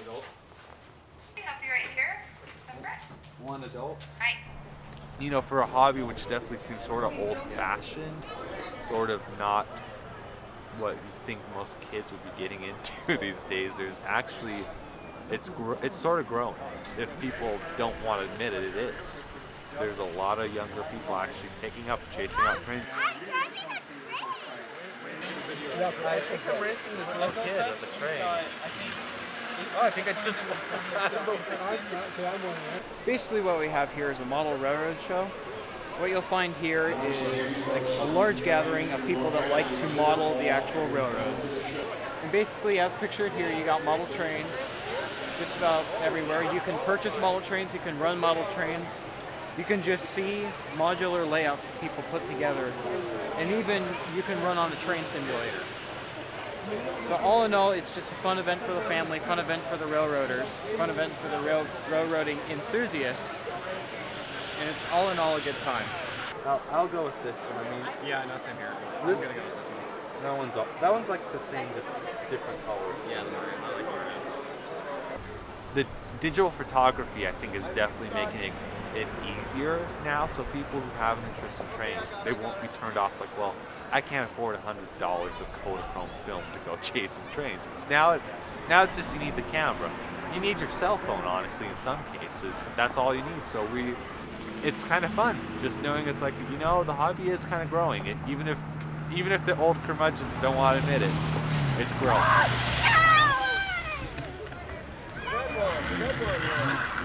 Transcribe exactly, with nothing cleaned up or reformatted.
adult. I'll be right here. One adult. Nice. You know, for a hobby which definitely seems sort of old-fashioned, sort of not what you think most kids would be getting into these days, there's actually, it's gr it's sort of growing. If people don't want to admit it, it is. There's a lot of younger people actually picking up, chasing out trains. I think I'm racing this little kid on the train. Oh, I think I just Basically what we have here is a model railroad show. What you'll find here is like a large gathering of people that like to model the actual railroads. And basically, as pictured here, you got model trains just about everywhere. You can purchase model trains, you can run model trains. You can just see modular layouts that people put together. And even you can run on the train simulator. So all in all, it's just a fun event for the family, fun event for the railroaders, fun event for the rail railroading enthusiasts, and it's all in all a good time. I'll, I'll go with this one. I mean, yeah, no, same here. This, I'm gonna go with this one. That one's all, that one's like the same, just different colors. Yeah, the maroon. I like the maroon. The digital photography, I think, is definitely making it, it easier now. So people who have an interest in trains, they won't be turned off like, well, I can't afford a hundred dollars of Kodachrome film to go chasing trains. It's now, now it's just you need the camera. You need your cell phone, honestly, in some cases. That's all you need. So we, it's kind of fun, just knowing it's like, you know, the hobby is kind of growing. It, even if, even if the old curmudgeons don't want to admit it, it's growing. Good one, good one.